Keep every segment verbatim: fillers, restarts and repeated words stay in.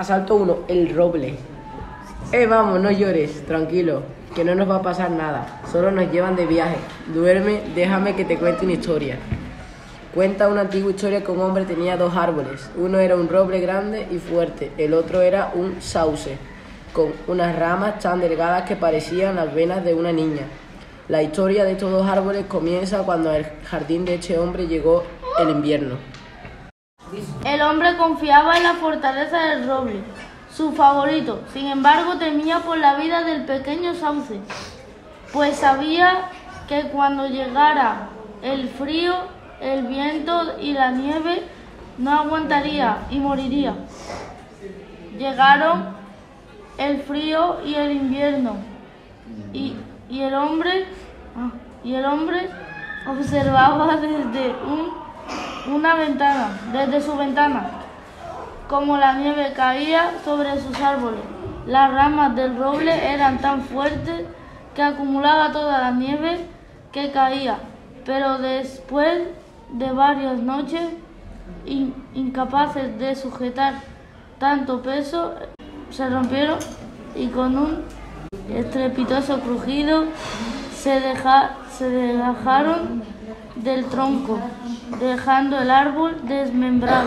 Asalto uno, el roble. Eh, vamos, no llores, tranquilo, que no nos va a pasar nada. Solo nos llevan de viaje. Duerme, déjame que te cuente una historia. Cuenta una antigua historia que un hombre tenía dos árboles. Uno era un roble grande y fuerte, el otro era un sauce, con unas ramas tan delgadas que parecían las venas de una niña. La historia de estos dos árboles comienza cuando al jardín de este hombre llegó el invierno. El hombre confiaba en la fortaleza del roble, su favorito. Sin embargo, temía por la vida del pequeño sauce, pues sabía que cuando llegara el frío, el viento y la nieve, no aguantaría y moriría. Llegaron el frío y el invierno, y, y el hombre ah, y el hombre observaba desde un una ventana, desde su ventana, como la nieve caía sobre sus árboles. Las ramas del roble eran tan fuertes que acumulaba toda la nieve que caía, pero después de varias noches, in, incapaces de sujetar tanto peso, se rompieron y con un estrepitoso crujido se, deja, se desgajaron del tronco, dejando el árbol desmembrado.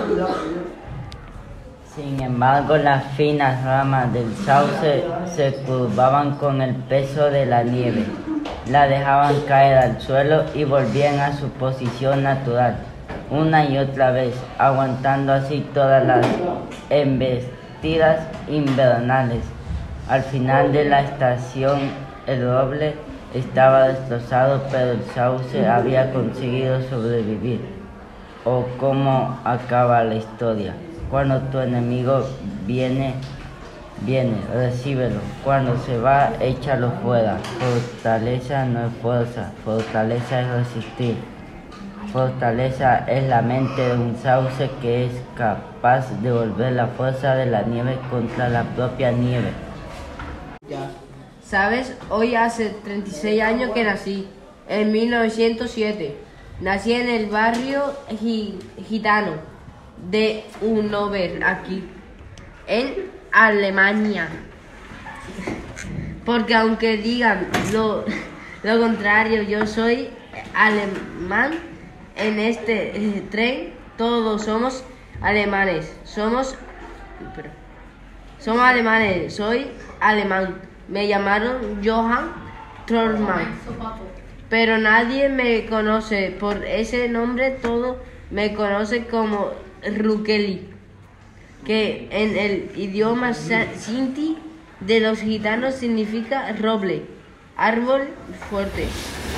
Sin embargo, las finas ramas del sauce se curvaban con el peso de la nieve, la dejaban caer al suelo y volvían a su posición natural, una y otra vez, aguantando así todas las embestidas invernales. Al final de la estación, el roble estaba destrozado, pero el sauce había conseguido sobrevivir. ¿O cómo acaba la historia? Cuando tu enemigo viene, viene, recíbelo. Cuando se va, échalo fuera. Fortaleza no es fuerza, fortaleza es resistir. Fortaleza es la mente de un sauce que es capaz de volver la fuerza de la nieve contra la propia nieve. Ya. ¿Sabes? Hoy hace treinta y seis años que nací, en mil novecientos siete. Nací en el barrio gi gitano de Hannover, aquí, en Alemania. Porque aunque digan lo, lo contrario, yo soy alemán. En este eh, tren todos somos alemanes. Somos... Pero, somos alemanes, soy alemán. Me llamaron Johann Trollmann, pero nadie me conoce por ese nombre, todo me conoce como Rukeli, que en el idioma sinti de los gitanos significa roble, árbol fuerte.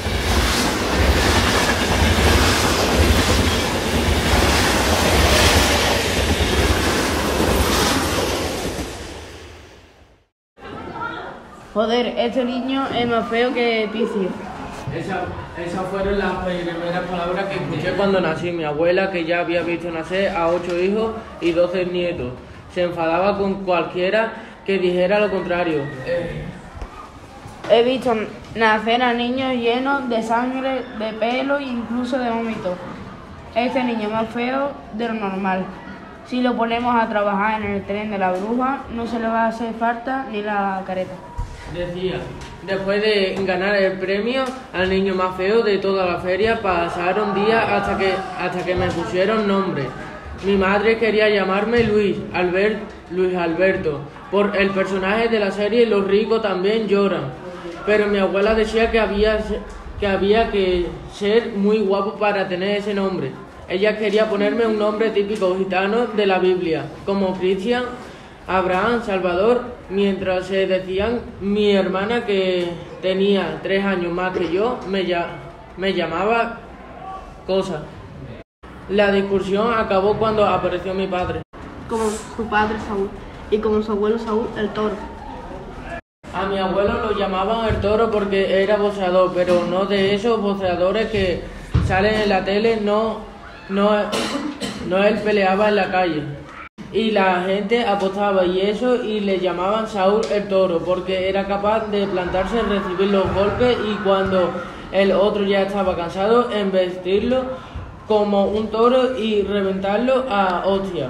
Joder, este niño es más feo que Ticio. Esa, esas fueron las primeras palabras que escuché cuando nací. Mi abuela, que ya había visto nacer a ocho hijos y doce nietos, se enfadaba con cualquiera que dijera lo contrario. Eh. He visto nacer a niños llenos de sangre, de pelo e incluso de vómito. Este niño es más feo de lo normal. Si lo ponemos a trabajar en el tren de la bruja, no se le va a hacer falta ni la careta. Decía, después de ganar el premio al niño más feo de toda la feria, pasaron días hasta que, hasta que me pusieron nombre. Mi madre quería llamarme Luis, Albert, Luis Alberto, por el personaje de la serie Los ricos también lloran. Pero mi abuela decía que había, que había que ser muy guapo para tener ese nombre. Ella quería ponerme un nombre típico gitano de la Biblia, como Cristian, Abraham, Salvador, mientras se decían mi hermana, que tenía tres años más que yo, me, me llamaba Cosa. La discusión acabó cuando apareció mi padre. Como su padre Saúl y como su abuelo Saúl, el toro. A mi abuelo lo llamaban el toro porque era boxeador, pero no de esos boxeadores que salen en la tele, no, no, no él peleaba en la calle. Y la gente apostaba y eso, y le llamaban Saúl el toro, porque era capaz de plantarse, recibir los golpes y cuando el otro ya estaba cansado, embestirlo como un toro y reventarlo a hostia.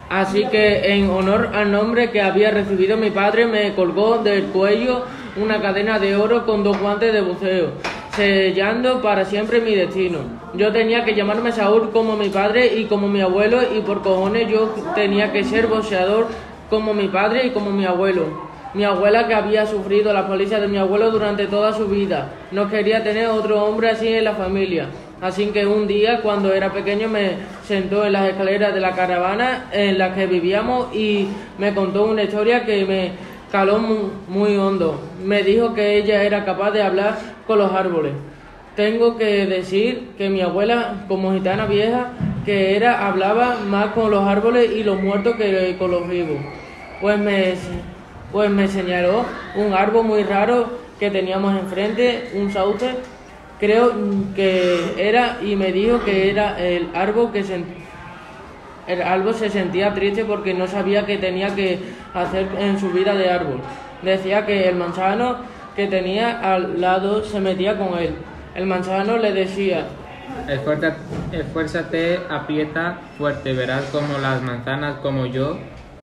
Así que en honor al nombre que había recibido mi padre me colgó del cuello una cadena de oro con dos guantes de buceo, sellando para siempre mi destino. Yo tenía que llamarme Saúl como mi padre y como mi abuelo, y por cojones yo tenía que ser boxeador como mi padre y como mi abuelo. Mi abuela, que había sufrido la paliza de mi abuelo durante toda su vida, no quería tener otro hombre así en la familia. Así que un día, cuando era pequeño, me sentó en las escaleras de la caravana en la que vivíamos y me contó una historia que me caló muy, muy hondo. Me dijo que ella era capaz de hablar con los árboles. Tengo que decir que mi abuela, como gitana vieja que era, hablaba más con los árboles y los muertos que con los vivos. Pues me, pues me señaló un árbol muy raro que teníamos enfrente, un sauce, creo que era, y me dijo que era el árbol que se, el árbol se sentía triste porque no sabía qué tenía que hacer en su vida de árbol. Decía que el manzano que tenía al lado se metía con él. El manzano le decía: Esfuérzate, esfuérzate, aprieta fuerte, verás como las manzanas como yo.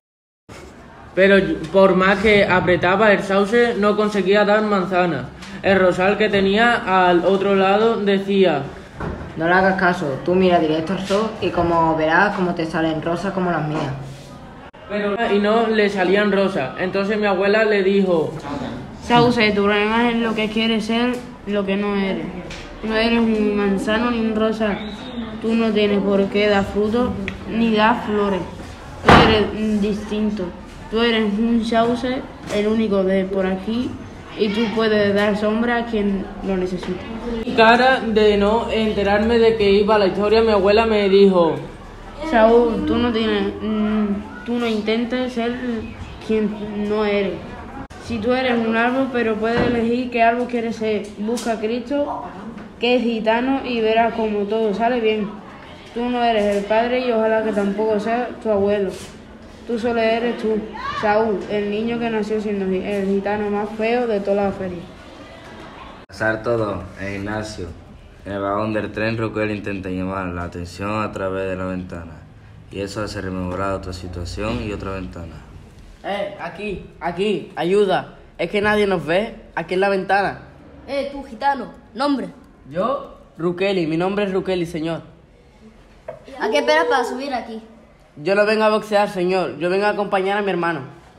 Pero por más que apretaba, el sauce no conseguía dar manzanas. El rosal que tenía al otro lado decía: No le hagas caso, tú mira directo al sol y como verás como te salen rosas como las mías. Pero y no le salían rosas. Entonces mi abuela le dijo: Sauce, tu problema es lo que quieres ser, lo que no eres. No eres un manzano ni un rosal. Tú no tienes por qué dar frutos ni dar flores. Tú eres distinto. Tú eres un sauce, el único de por aquí, y tú puedes dar sombra a quien lo necesite. Cara de no enterarme de que iba la historia, mi abuela me dijo: Saúl, tú no tienes, mm, tú no intentes ser quien no eres. Si tú eres un árbol, pero puedes elegir qué árbol quieres ser. Busca a Cristo, que es gitano, y verás como todo sale bien. Tú no eres el padre y ojalá que tampoco sea tu abuelo. Tú solo eres tú, Saúl, el niño que nació siendo el gitano más feo de toda la feria. Pasar todo, el gimnasio. En el vagón del tren, Raquel intenta llamar la atención a través de la ventana. Y eso hace rememorar otra situación y otra ventana. Eh, aquí, aquí, ayuda. Es que nadie nos ve, aquí en la ventana. Eh, tú, gitano, nombre. Yo, Rukeli, mi nombre es Rukeli, señor. ¿A qué esperas para subir aquí? Yo no vengo a boxear, señor. Yo vengo a acompañar a mi hermano.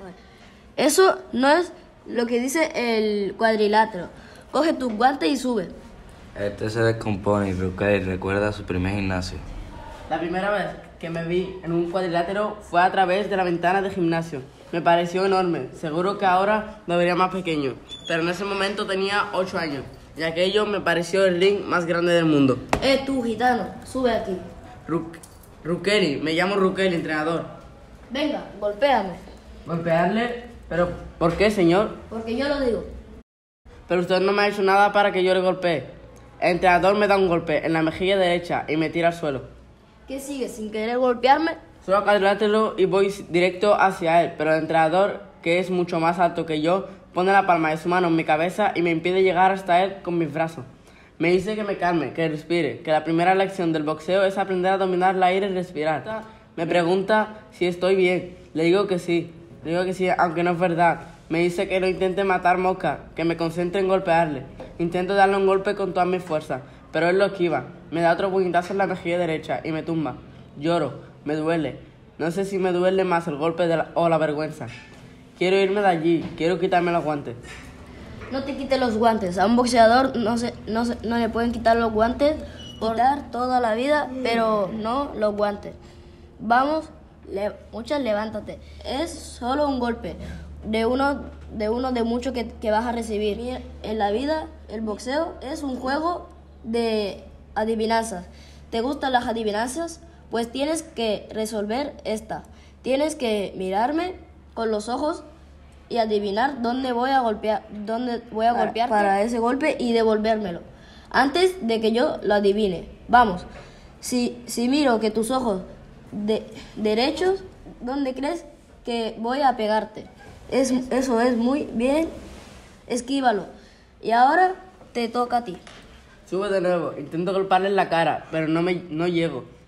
Eso no es lo que dice el cuadrilátero. Coge tus guantes y sube. Este se descompone y Rukeli recuerda su primer gimnasio. La primera vez que me vi en un cuadrilátero fue a través de la ventana del gimnasio. Me pareció enorme. Seguro que ahora me vería más pequeño. Pero en ese momento tenía ocho años. Y aquello me pareció el ring más grande del mundo. Eh, tú, gitano, sube aquí. Ruk Rukeli, me llamo Rukeli, entrenador. Venga, golpéame. ¿Golpearle? ¿Pero por qué, señor? Porque yo lo digo. Pero usted no me ha hecho nada para que yo le golpee. El entrenador me da un golpe en la mejilla derecha y me tira al suelo. ¿Qué sigue? ¿Sin querer golpearme? Suelo a cuadrilátero y voy directo hacia él, pero el entrenador, que es mucho más alto que yo, pone la palma de su mano en mi cabeza y me impide llegar hasta él con mis brazos. Me dice que me calme, que respire, que la primera lección del boxeo es aprender a dominar el aire y respirar. Me pregunta si estoy bien. Le digo que sí. Le digo que sí, aunque no es verdad. Me dice que no intente matar mosca, que me concentre en golpearle. Intento darle un golpe con toda mi fuerza, pero él lo esquiva. Me da otro puñetazo en la mejilla derecha y me tumba. Lloro, me duele. No sé si me duele más el golpe de la, o la vergüenza. Quiero irme de allí, quiero quitarme los guantes. No te quites los guantes. A un boxeador no, se, no, se, no le pueden quitar los guantes por dar toda la vida, pero no los guantes. Vamos, le, muchas, levántate. Es solo un golpe de uno de, uno de muchos que, que vas a recibir. Mira, en la vida, el boxeo es un juego de adivinanzas. ¿Te gustan las adivinanzas? Pues tienes que resolver esta. Tienes que mirarme con los ojos y adivinar dónde voy a golpear, dónde voy a para, golpear para ese golpe y devolvérmelo antes de que yo lo adivine. Vamos, si, si miro que tus ojos de, derechos, ¿dónde crees que voy a pegarte? Es, eso es muy bien, esquívalo. Y ahora te toca a ti. Sube de nuevo, intento golpearle en la cara, pero no, me, no llego.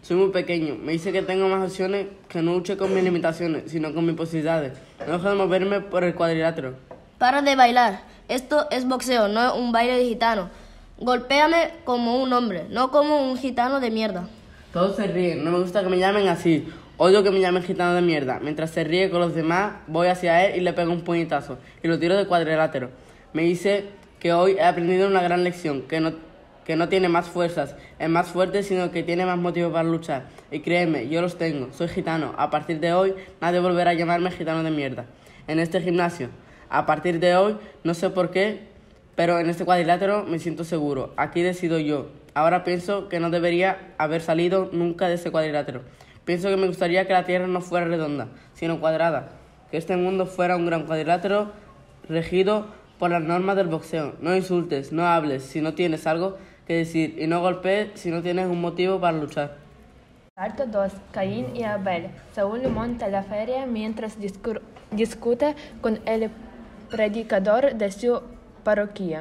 Soy muy pequeño. Me dice que tengo más opciones, que no luche con mis limitaciones, sino con mis posibilidades. No dejo de moverme por el cuadrilátero. Para de bailar. Esto es boxeo, no un baile de gitano. Golpéame como un hombre, no como un gitano de mierda. Todos se ríen. No me gusta que me llamen así. Odio que me llamen gitano de mierda. Mientras se ríe con los demás, voy hacia él y le pego un puñetazo. Y lo tiro del cuadrilátero. Me dice que hoy he aprendido una gran lección, que no... que no tiene más fuerzas, es más fuerte, sino que tiene más motivos para luchar. Y créeme, yo los tengo, soy gitano. A partir de hoy, nadie volverá a llamarme gitano de mierda. En este gimnasio, a partir de hoy, no sé por qué, pero en este cuadrilátero me siento seguro. Aquí decido yo. Ahora pienso que no debería haber salido nunca de ese cuadrilátero. Pienso que me gustaría que la Tierra no fuera redonda, sino cuadrada. Que este mundo fuera un gran cuadrilátero regido por las normas del boxeo. No insultes, no hables si no tienes algo que decir y no golpees si no tienes un motivo para luchar. Parte dos. Caín y Abel. Saúl monta la feria mientras discur- discute con el predicador de su parroquia.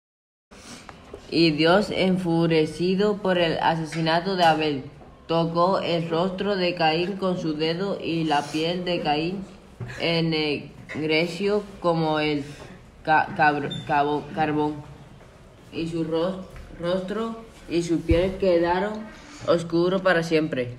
Y Dios, enfurecido por el asesinato de Abel, tocó el rostro de Caín con su dedo y la piel de Caín ennegreció como el ca- cabr- cabo- carbón. Y su rostro rostro y su piel quedaron oscuros para siempre.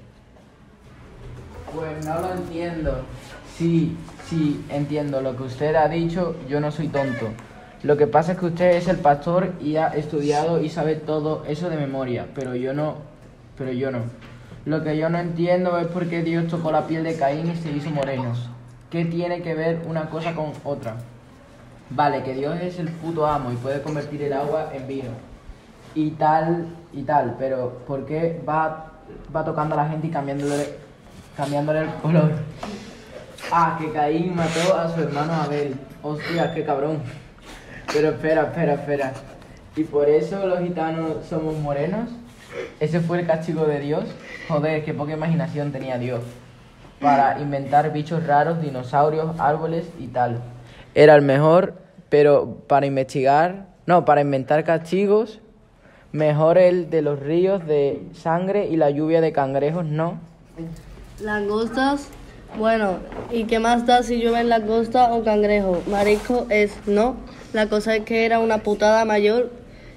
Pues no lo entiendo. Sí, sí, entiendo lo que usted ha dicho, yo no soy tonto. Lo que pasa es que usted es el pastor y ha estudiado y sabe todo eso de memoria, pero yo no, pero yo no. Lo que yo no entiendo es por qué Dios tocó la piel de Caín y se hizo moreno. ¿Qué tiene que ver una cosa con otra? Vale, que Dios es el puto amo y puede convertir el agua en vino. Y tal, y tal, pero ¿por qué va, va tocando a la gente y cambiándole, cambiándole el color? Ah, que Caín mató a su hermano Abel. Hostia, qué cabrón. Pero espera, espera, espera. ¿Y por eso los gitanos somos morenos? ¿Ese fue el castigo de Dios? Joder, qué poca imaginación tenía Dios para inventar bichos raros, dinosaurios, árboles y tal. Era el mejor, pero para investigar, no, para inventar castigos, mejor el de los ríos de sangre y la lluvia de cangrejos, ¿no? Langostas, bueno, ¿y qué más da si llueven langosta o cangrejo? Marisco es, ¿no? La cosa es que era una putada mayor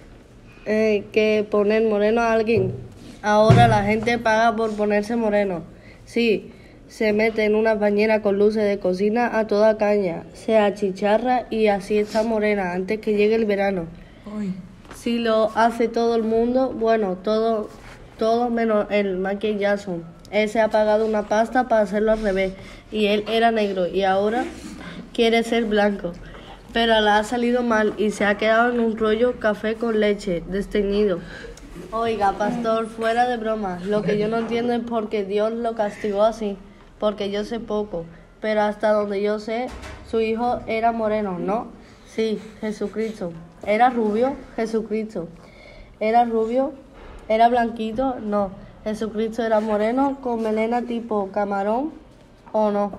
eh, que poner moreno a alguien. Ahora la gente paga por ponerse moreno. Sí, se mete en una bañera con luces de cocina a toda caña, se achicharra y así está morena antes que llegue el verano. Ay. Si lo hace todo el mundo, bueno, todo, todo menos el Michael Jackson. Él se ha pagado una pasta para hacerlo al revés y él era negro y ahora quiere ser blanco. Pero le ha salido mal y se ha quedado en un rollo café con leche, desteñido. Oiga, pastor, fuera de broma, lo que yo no entiendo es por qué Dios lo castigó así, porque yo sé poco, pero hasta donde yo sé, su hijo era moreno, ¿no? Sí, Jesucristo. ¿Era rubio? Jesucristo. ¿Era rubio? ¿Era blanquito? No. Jesucristo era moreno con melena tipo camarón, ¿o no?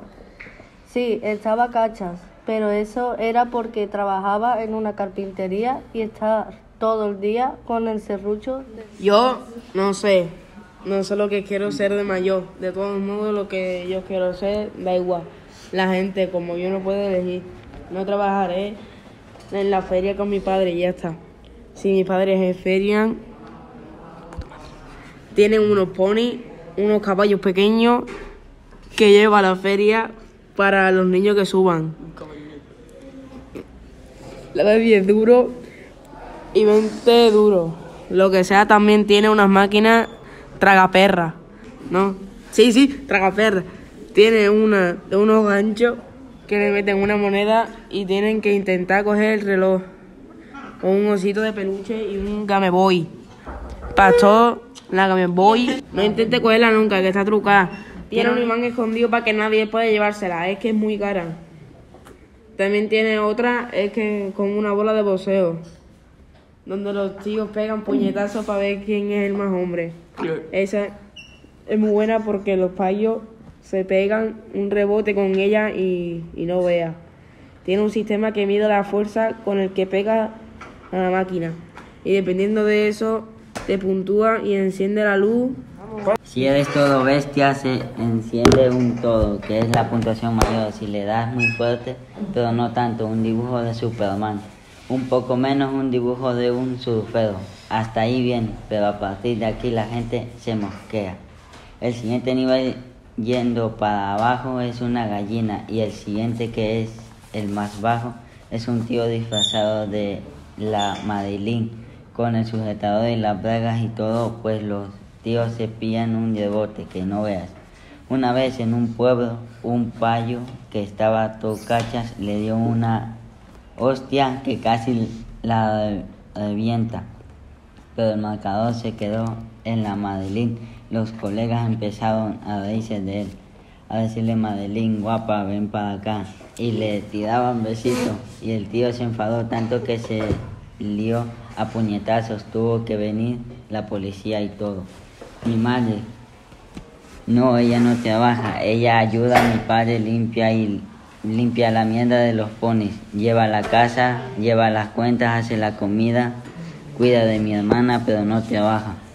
Sí, estaba cachas, pero eso era porque trabajaba en una carpintería y estaba todo el día con el serrucho. De... Yo no sé, no sé lo que quiero ser de mayor. De todos modos, lo que yo quiero ser da igual. La gente, como yo no puedo elegir, no trabajaré en la feria con mi padre y ya está. Si mis padres en feria tienen unos ponis, unos caballos pequeños que lleva a la feria para los niños que suban. La de diez duro y veinte duro. Lo que sea, también tiene unas máquinas tragaperras, ¿no? Sí, sí, tragaperras. Tiene una de unos ganchos que le meten una moneda y tienen que intentar coger el reloj con un osito de peluche y un Game Boy. Pastor, la Game Boy, no intente cogerla nunca, que está trucada. Tiene un imán escondido para que nadie pueda llevársela, es que es muy cara. También tiene otra, es que con una bola de boxeo, donde los tíos pegan puñetazos para ver quién es el más hombre. Esa es muy buena porque los payos se pegan un rebote con ella y, y no vea. Tiene un sistema que mide la fuerza con el que pega a la máquina. Y dependiendo de eso, te puntúa y enciende la luz. Si eres todo bestia, se enciende un todo, que es la puntuación mayor. Si le das muy fuerte, pero no tanto, un dibujo de Superman. Un poco menos, un dibujo de un surfero. Hasta ahí bien, pero a partir de aquí la gente se mosquea. El siguiente nivel yendo para abajo es una gallina, y el siguiente, que es el más bajo, es un tío disfrazado de la Madeline, con el sujetador y las bragas y todo, pues los tíos se pillan un rebote que no veas. Una vez en un pueblo, un payo que estaba tocachas le dio una hostia que casi la revienta, pero el marcador se quedó en la Madeline. Los colegas empezaron a reírse de él, a decirle: Madeline, guapa, ven para acá, y le tiraban besitos, y el tío se enfadó tanto que se lió a puñetazos. Tuvo que venir la policía y todo. Mi madre, no, ella no trabaja, ella ayuda a mi padre, limpia y limpia la mierda de los ponis, lleva la casa, lleva las cuentas, hace la comida, cuida de mi hermana, pero no trabaja.